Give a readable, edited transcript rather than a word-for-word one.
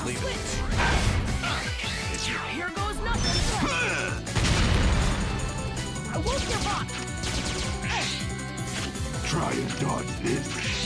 Leave it. Here goes nothing. I won't give up. Try and dodge this.